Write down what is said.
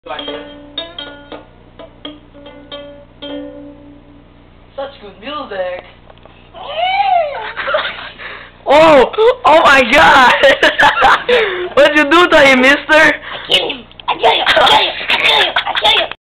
Like this. Such good music. Oh my God! What'd you do to him, mister? I kill him! I kill you! I kill you! I kill you! I kill you!